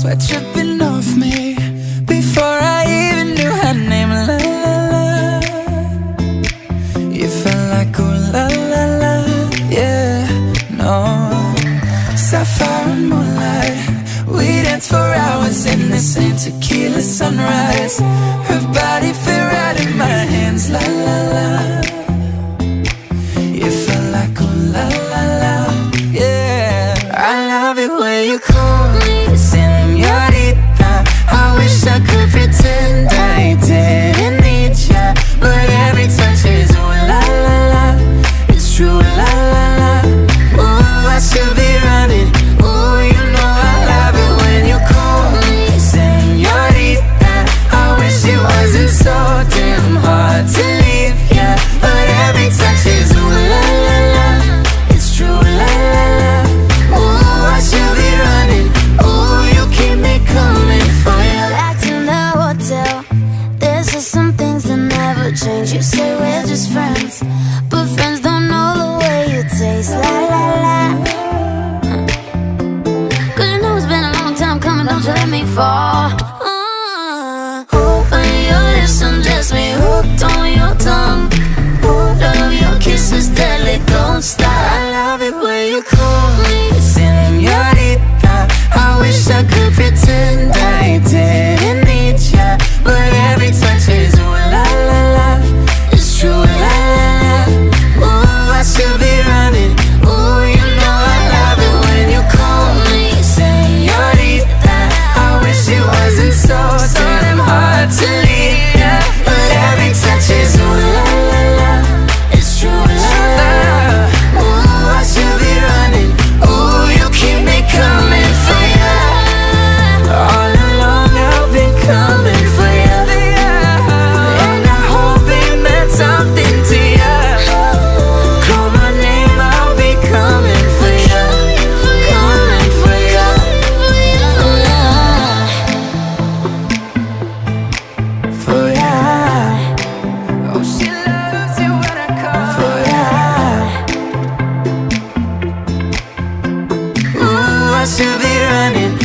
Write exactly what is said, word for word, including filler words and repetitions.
sweat dripping off me before I even knew her name. La la la, you felt like ooh la la la, yeah, no. Sapphire and moonlight, we danced for hours in the same tequila sunrise. Her body fit right in my hands, la la la. You felt like ooh la la la, yeah. I love it when you call me Senorita. I wish I could pretend I didn't need ya, but every touch is ooh la la la. It's true, la la la. Ooh, I should be running. Ooh, you know I love it when you call me Senorita. I wish it wasn't so damn hard to leave ya, but every touch is ooh la la la. It's true, la la la. Ooh, I should be running. Ooh, you keep me coming for ya. Back in the hotel, there's just some things that never change. You say we're just friends, but friends don't know the way you taste. La la la. Cause you know it's been a long time coming, don't you let me fall. uh, When your lips undress me, hooked on your tongue. Oh, love your kisses deadly, don't stop. I love it when you call me Senorita. I wish I could pretend I didn't need ya, but every touch is ooh la la la. It's true, la la la. Ooh, I should be running. Ooh, you know I love it when you call me Senorita. I wish it wasn't so damn hard to leave ya, but every touch is ooh la la la. It's true, la la la. Ooh, I should be running. Ooh, you keep me coming for ya. All along I've been coming for ya, and I hope it meant something to ya. Call my name, I'll be coming for ya, coming for ya, for ya. Oh, she loves you when I call for ya. Ooh, I should be running.